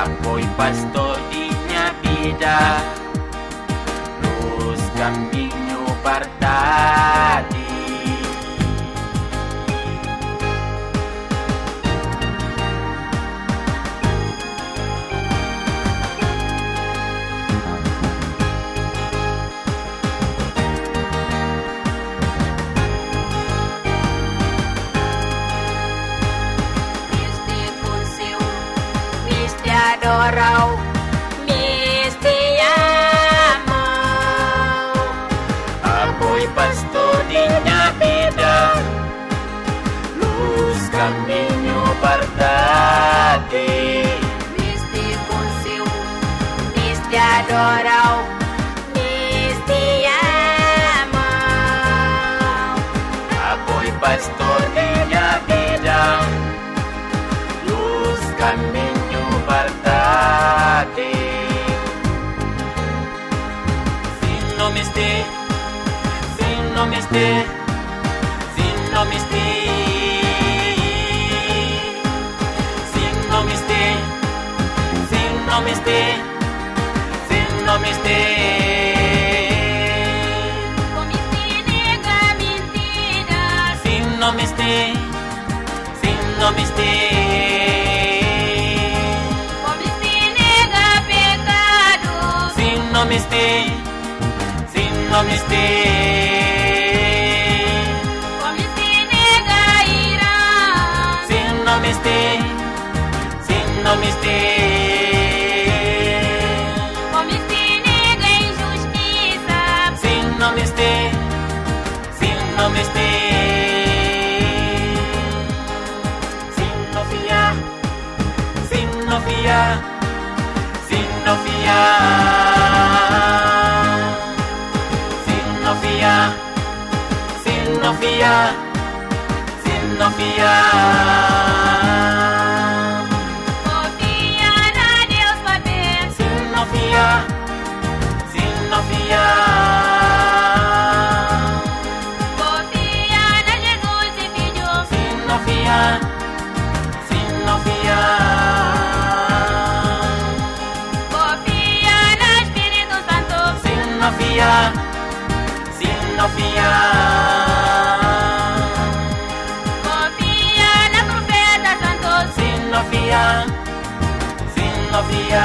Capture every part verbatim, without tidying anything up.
Ako'y pastor di niya bida, luz caminho verdade. Adorau, misti amau. Ako'y pastor di niya bida, luz caminho verdade. Misti consiu, misti adorau, misti amau. Ako'y pastor di niya bida, luz caminho verdade. Sino misti, sino misti, sino misti, sino misti, sino misti, sino misti. Comisti nega mentira, Sino misti, sino misti. Sino misti, sino misti. comisti nega ira, Sino misti, sino misti. comisti nega injustiça, Sino misti, sino misti. Sino fia, sino fia, sino fia. Sino fia, sino fia, sino fia. confia na Deus vai ver, Sino fia, sino fia. confia na Jesus e Filho, Sino fia, sino fia. confia no Espírito Santo, Sino fia, sino fia. confia na profeta santo, Sino fia, sino fia.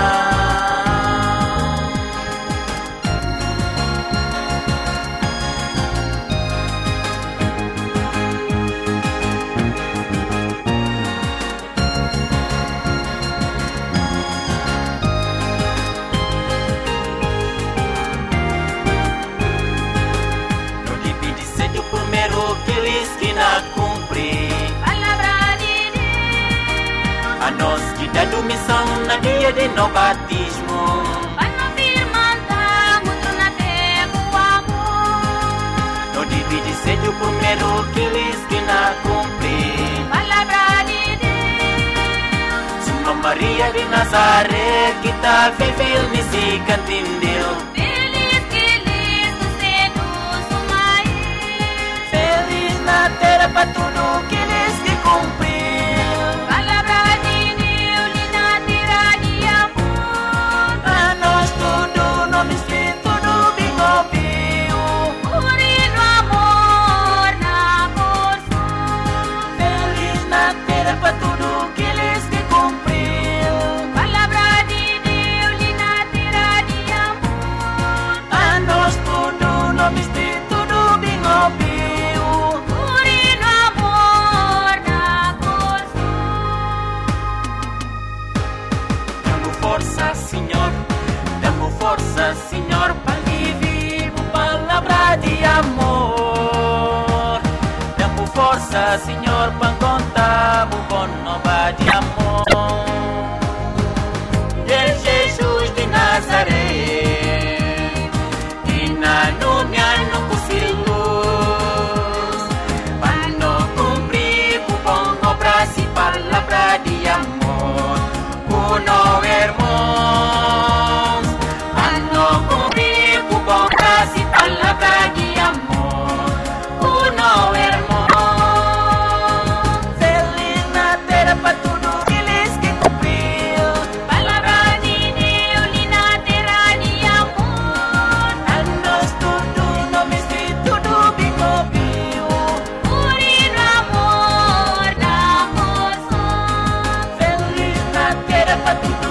No divide sede o primeiro que lhes que na cumprir. palavra de Deus, A nós que dá missão na dia de no batismo. para não firmar muito na terra o amor, No divide sede o primeiro que lhes que na cumprir. palavra de Deus, Suma Maria de Nazaré que tá vivendo nesse cantindeu. feliz que lhes seduz o mais, Feliz na terra para tudo que lhes que cumprir. palavra de Deus lhe na terra de amor, A nós tudo no mistério tudo bem ouviu. no amor na porção, Feliz na terra para tudo que lhes que cumprir. palavra de Deus lhe na terra de amor, A nós tudo no mistério tudo bem ouviu. no amor na porção. Damos força, Senhor, damos força, Senhor, para viver palavra de amor. Damos força, Senhor, para contar boa nova de amor. De Jesus de Nazaré, que na nome no luz, para não cumprir o bom obra e palavra de amor. Uno hermanos, para não cumprir o bom obra e palavra de amor. Uno hermanos. capítulo